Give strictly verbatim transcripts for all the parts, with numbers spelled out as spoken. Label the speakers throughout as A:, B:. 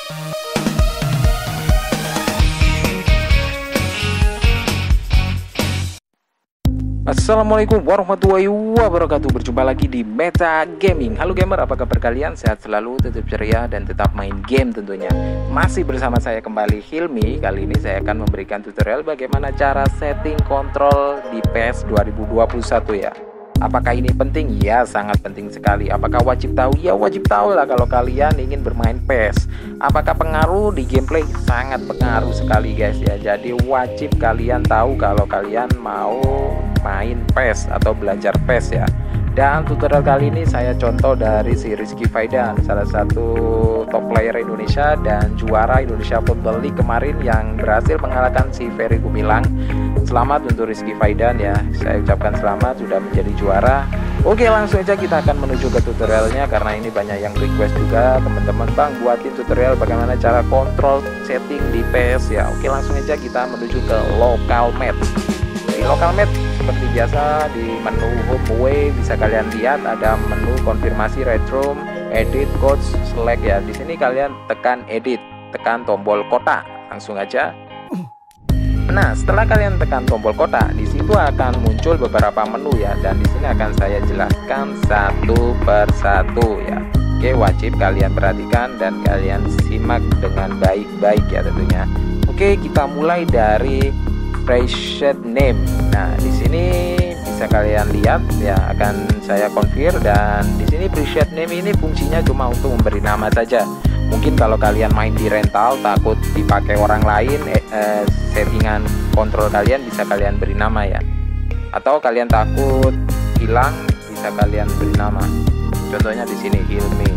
A: Assalamualaikum warahmatullahi wabarakatuh. Berjumpa lagi di Meta Gaming. Halo gamer, apa kabar kalian? Sehat selalu, tetap ceria, dan tetap main game tentunya. Masih bersama saya kembali, Hilmi. Kali ini saya akan memberikan tutorial bagaimana cara setting kontrol di P E S dua ribu dua puluh satu ya. Apakah ini penting? Ya, sangat penting sekali. Apakah wajib tahu? Ya, wajib tahu lah kalau kalian ingin bermain P E S. Apakah pengaruh di gameplay? Sangat pengaruh sekali guys ya. Jadi wajib kalian tahu kalau kalian mau main P E S atau belajar P E S ya. Dan tutorial kali ini saya contoh dari si Rizky Faidan, salah satu top player Indonesia dan juara Indonesia Football League kemarin yang berhasil mengalahkan si Ferry Gumilang. Selamat untuk Rizky Faidan ya, saya ucapkan selamat sudah menjadi juara. Oke, langsung aja kita akan menuju ke tutorialnya, karena ini banyak yang request juga teman-teman, bang buatin tutorial bagaimana cara kontrol setting di P E S ya. Oke, langsung aja kita menuju ke local map. Di local map seperti biasa di menu home away bisa kalian lihat ada menu konfirmasi, red room, edit, coach, select ya. Di sini kalian tekan edit, tekan tombol kotak, langsung aja. Nah, setelah kalian tekan tombol kotak, di situ akan muncul beberapa menu ya, dan di sini akan saya jelaskan satu per satu ya. Oke, wajib kalian perhatikan dan kalian simak dengan baik-baik ya tentunya. Oke, kita mulai dari preset name. Nah, di sini bisa kalian lihat ya, akan saya confirm, dan di sini preset name ini fungsinya cuma untuk memberi nama saja. Mungkin kalau kalian main di rental takut dipakai orang lain, eh, eh, settingan kontrol kalian bisa kalian beri nama ya. Atau kalian takut hilang bisa kalian beri nama. Contohnya di sini Hilmi.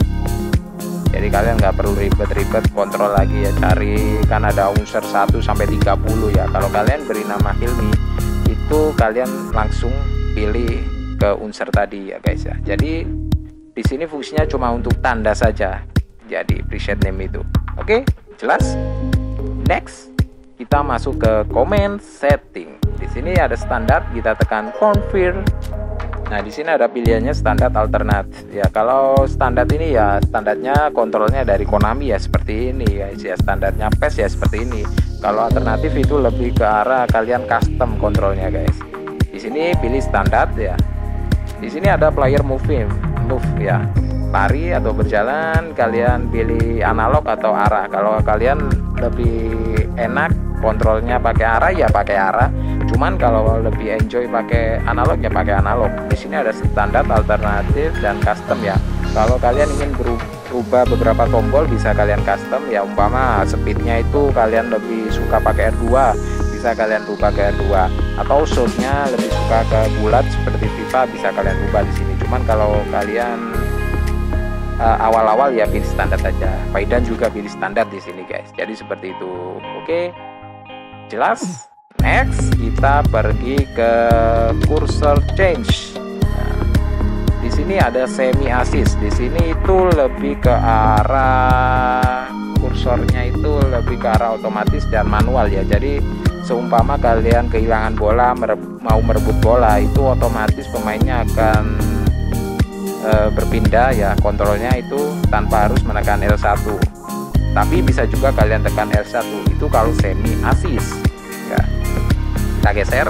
A: Jadi kalian nggak perlu ribet-ribet kontrol lagi ya, cari kan ada unsur satu sampai tiga puluh ya. Kalau kalian beri nama Hilmi, itu kalian langsung pilih ke unsur tadi ya guys ya. Jadi di sini fungsinya cuma untuk tanda saja. Jadi preset name itu. Oke, jelas? Next, kita masuk ke command setting. Di sini ada standar, kita tekan confirm. Nah, di sini ada pilihannya standar, alternatif. Ya, kalau standar ini ya standarnya kontrolnya dari Konami ya seperti ini guys ya. Standarnya P E S ya seperti ini. Kalau alternatif itu lebih ke arah kalian custom kontrolnya guys. Di sini pilih standar ya. Di sini ada player moving, move ya. Lari atau berjalan, kalian pilih analog atau arah. Kalau kalian lebih enak kontrolnya pakai arah ya pakai arah. Cuman kalau lebih enjoy pakai analog ya pakai analog. Di sini ada standar, alternatif, dan custom ya. Kalau kalian ingin berubah beberapa tombol bisa kalian custom ya. Umpama speednya itu kalian lebih suka pakai R dua, bisa kalian rubah ke R dua. Atau shotnya lebih suka ke bulat seperti FIFA, bisa kalian rubah di sini. Cuman kalau kalian awal-awal uh, ya pilih standar saja. Faidan juga pilih standar di sini guys. Jadi seperti itu. Oke, jelas? Next, kita pergi ke cursor change. Nah, di sini ada semi assist. Di sini itu lebih ke arah kursornya itu lebih ke arah otomatis dan manual ya. Jadi seumpama kalian kehilangan bola, mereb- mau merebut bola, itu otomatis pemainnya akan e, berpindah ya. Kontrolnya itu tanpa harus menekan L satu. Tapi bisa juga kalian tekan L satu. Itu kalau semi assist. Ya. Kita geser.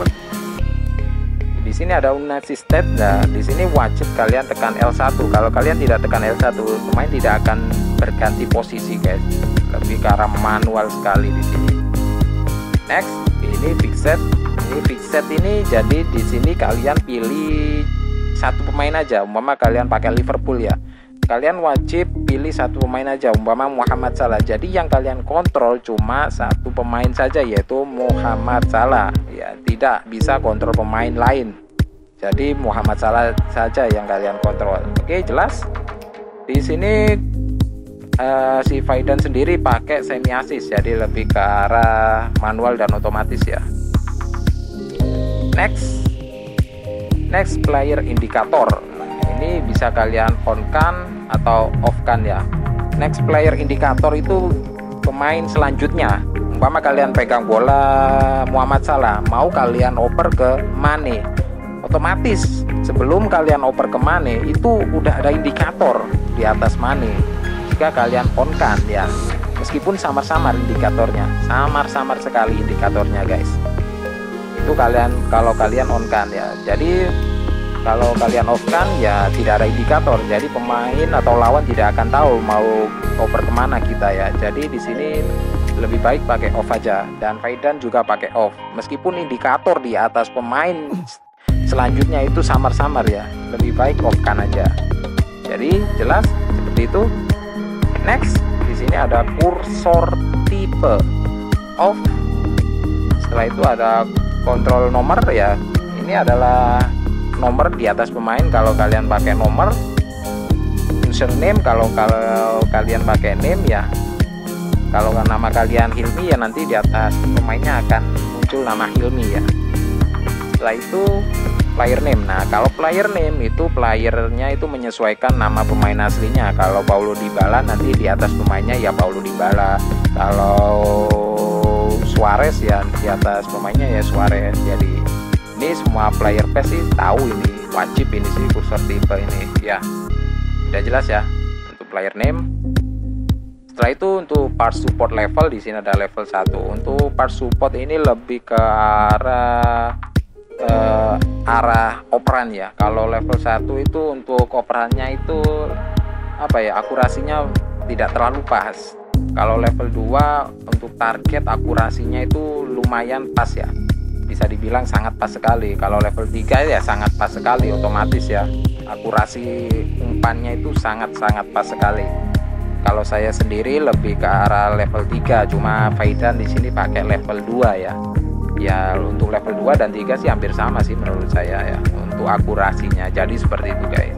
A: Di sini ada unassisted. Nah, di sini wajib kalian tekan L satu. Kalau kalian tidak tekan L satu, pemain tidak akan berganti posisi, guys. Lebih ke arah manual sekali di sini. Next, ini fixed. Ini fixed ini jadi di sini kalian pilih satu pemain aja. Umpama kalian pakai Liverpool ya. Kalian wajib pilih satu pemain aja, umpama Muhammad Salah. Jadi yang kalian kontrol cuma satu pemain saja, yaitu Muhammad Salah ya, tidak bisa kontrol pemain lain. Jadi Muhammad Salah saja yang kalian kontrol. Oke, jelas? Di sini uh, si Faidan sendiri pakai semi assist, jadi lebih ke arah manual dan otomatis ya. Next, next player indicator. Ini bisa kalian on kan atau off kan ya. Next player indicator itu pemain selanjutnya. Umpama kalian pegang bola Muhammad Salah, mau kalian oper ke Mane, otomatis sebelum kalian oper ke Mane itu udah ada indikator di atas Mane. Jika kalian on kan ya. meskipun samar-samar indikatornya, samar-samar sekali indikatornya guys. Itu kalian kalau kalian on kan ya. Jadi kalau kalian off kan ya tidak ada indikator, jadi pemain atau lawan tidak akan tahu mau oper kemana kita ya. Jadi di sini lebih baik pakai off aja, dan Faidan juga pakai off. Meskipun indikator di atas pemain selanjutnya itu samar-samar ya, lebih baik off kan aja. Jadi jelas seperti itu. Next, di sini ada kursor tipe off. Setelah itu ada kontrol nomor ya. Ini adalah nomor di atas pemain kalau kalian pakai nomor. Username kalau kalau kalian pakai name ya. Kalau nama kalian Hilmi ya nanti di atas pemainnya akan muncul nama Hilmi ya. Setelah itu player name. Nah, kalau player name itu playernya itu menyesuaikan nama pemain aslinya. Kalau Paulo Dybala nanti di atas pemainnya ya Paulo Dybala. Kalau Suarez ya di atas pemainnya ya Suarez. Jadi ini semua player P E S sih tahu ini, wajib ini sih kursor tipe ini ya. Udah jelas ya untuk player name. Setelah itu untuk part support level, di sini ada level satu. Untuk part support ini lebih ke arah uh, arah operan ya. Kalau level satu itu untuk operannya itu apa ya, akurasinya tidak terlalu pas. Kalau level dua untuk target akurasinya itu lumayan pas ya, bisa dibilang sangat pas sekali. Kalau level tiga ya sangat pas sekali, otomatis ya akurasi umpannya itu sangat-sangat pas sekali. Kalau saya sendiri lebih ke arah level tiga, cuma Faidan di sini pakai level dua ya. Ya untuk level dua dan tiga sih hampir sama sih menurut saya ya untuk akurasinya. Jadi seperti itu guys.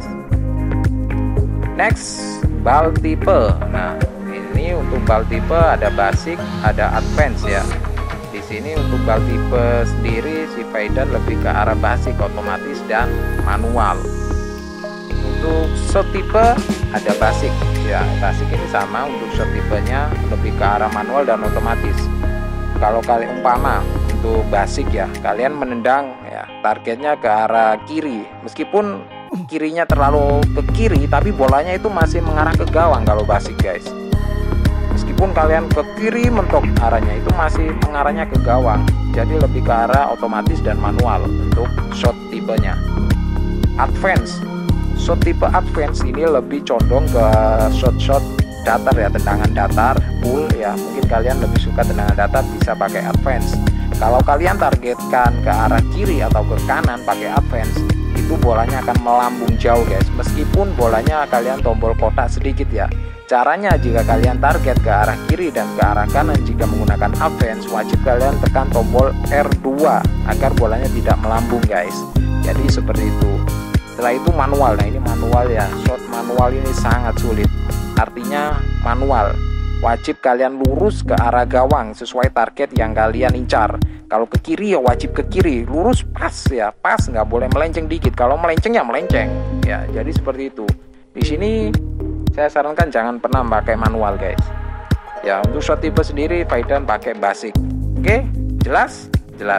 A: Next, bal tipe. Nah, ini untuk bal tipe ada basic, ada advance ya. Di sini untuk bal tipe sendiri si Faidan lebih ke arah basic, otomatis dan manual. Untuk shot tipe ada basic ya, basic ini sama. Untuk shot tipenya lebih ke arah manual dan otomatis. Kalau kalian umpama untuk basic ya, kalian menendang ya targetnya ke arah kiri, meskipun kirinya terlalu ke kiri tapi bolanya itu masih mengarah ke gawang kalau basic guys. Meskipun kalian ke kiri mentok arahnya itu masih mengarahnya ke gawang. Jadi lebih ke arah otomatis dan manual untuk shot tipenya. Advance, shot tipe advance ini lebih condong ke shot-shot datar ya, tendangan datar full ya. Mungkin kalian lebih suka tendangan datar, bisa pakai advance. Kalau kalian targetkan ke arah kiri atau ke kanan pakai advance, itu bolanya akan melambung jauh guys. Meskipun bolanya kalian tombol kotak sedikit ya. Caranya jika kalian target ke arah kiri dan ke arah kanan jika menggunakan advance, wajib kalian tekan tombol R dua agar bolanya tidak melambung guys. Jadi seperti itu. Setelah itu manual. Nah ini manual ya, shot manual ini sangat sulit. Artinya manual, wajib kalian lurus ke arah gawang sesuai target yang kalian incar. Kalau ke kiri ya wajib ke kiri, lurus pas ya, pas, nggak boleh melenceng dikit. Kalau melenceng ya melenceng ya. Jadi seperti itu. Di sini saya sarankan jangan pernah pakai manual guys. Ya untuk shot tipe sendiri Faidan pakai basic. Oke, jelas? Jelas.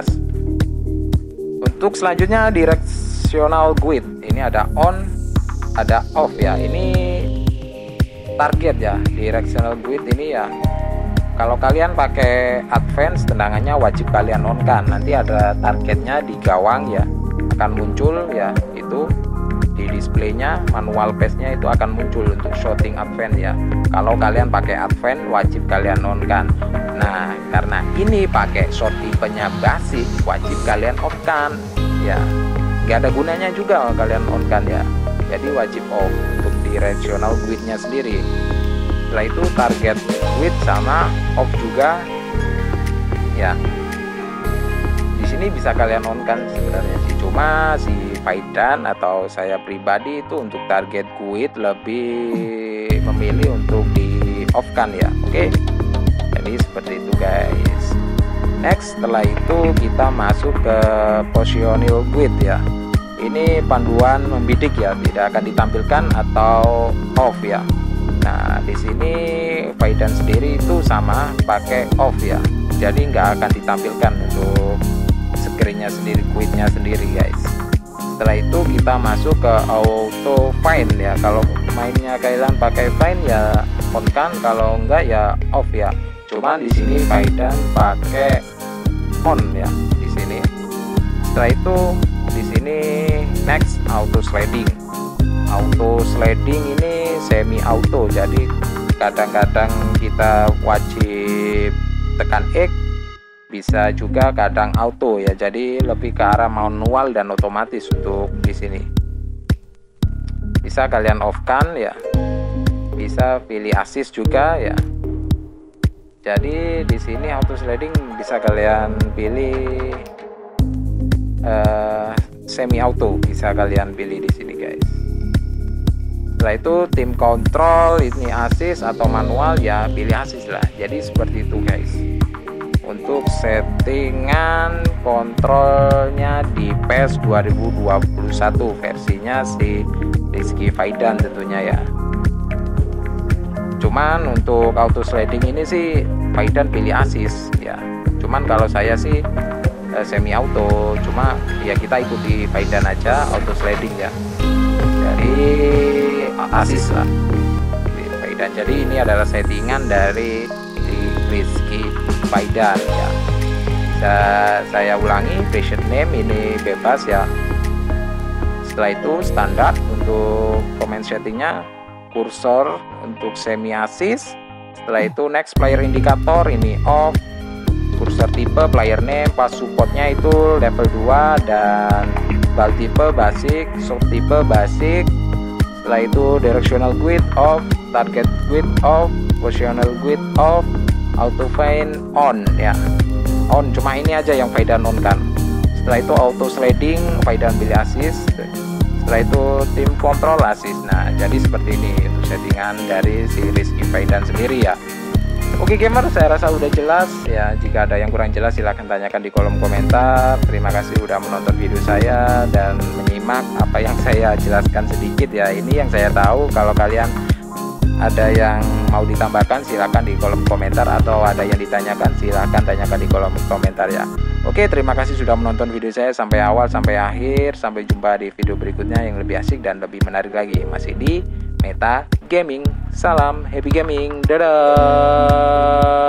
A: Untuk selanjutnya directional guide. Ini ada on, ada off ya. Ini target ya. Directional guide ini ya. Kalau kalian pakai advance, tendangannya wajib kalian on kan. Nanti ada targetnya di gawang ya, akan muncul ya itu. Di displaynya manual pace-nya itu akan muncul untuk shooting advance ya. Kalau kalian pakai advance wajib kalian on kan. Nah karena ini pakai shot tipenya basic, wajib kalian off kan ya. Gak ada gunanya juga kalian on kan ya. Jadi wajib off untuk directional guide-nya sendiri. Setelah itu target guide sama off juga ya. Di sini bisa kalian on kan sebenarnya sih, cuma si Faidan atau saya pribadi itu untuk target guide lebih memilih untuk di off kan ya. Oke, jadi seperti itu guys. Next, setelah itu kita masuk ke positional guide ya. Ini panduan membidik ya, tidak akan ditampilkan atau off ya. Nah di sini Faidan sendiri itu sama pakai off ya, jadi nggak akan ditampilkan untuk screennya sendiri, guide-nya sendiri guys. Setelah itu kita masuk ke auto find ya. Kalau mainnya kalian pakai find ya on kan, kalau enggak ya off ya. Cuma di sini Faidan pakai on ya di sini. Setelah itu di sini next auto sliding. Auto sliding ini semi auto, jadi kadang-kadang kita wajib tekan X, bisa juga kadang auto ya, jadi lebih ke arah manual dan otomatis untuk di sini. Bisa kalian off kan ya, bisa pilih assist juga ya. Jadi di sini auto sliding bisa kalian pilih uh, semi auto, bisa kalian pilih di sini guys. Setelah itu tim kontrol ini assist atau manual ya, pilih assist lah. Jadi seperti itu guys. Untuk settingan kontrolnya di PES dua ribu dua puluh satu versinya si Rizky Faidan tentunya ya. Cuman untuk auto sliding ini sih Faidan pilih assist ya. Cuman kalau saya sih eh, semi auto, cuma ya kita ikuti Faidan aja auto sliding ya. Dari assist lah di Faidan. Jadi ini adalah settingan dari si Rizky Faidan ya. Bisa saya ulangi, version name ini bebas ya. Setelah itu standar untuk comment settingnya, kursor untuk semi assist. Setelah itu next player indicator ini off, kursor tipe player name, pas supportnya itu level dua, dan bal tipe basic, shot tipe basic. Setelah itu directional grid off, target grid off, positional grid off, auto feint on ya, on. Cuma ini aja yang Faidan on kan. Setelah itu auto sliding Faidan pilih assist. Setelah itu tim kontrol assist. Nah jadi seperti ini untuk settingan dari si Rizky Faidan sendiri ya. Oke gamer, saya rasa udah jelas ya. Jika ada yang kurang jelas silahkan tanyakan di kolom komentar. Terima kasih udah menonton video saya dan menyimak apa yang saya jelaskan sedikit ya. Ini yang saya tahu. Kalau kalian ada yang mau ditambahkan silahkan di kolom komentar, atau ada yang ditanyakan silahkan tanyakan di kolom komentar ya. Oke, terima kasih sudah menonton video saya sampai awal sampai akhir. Sampai jumpa di video berikutnya yang lebih asik dan lebih menarik lagi, masih di Meta Gaming. Salam happy gaming, dadah.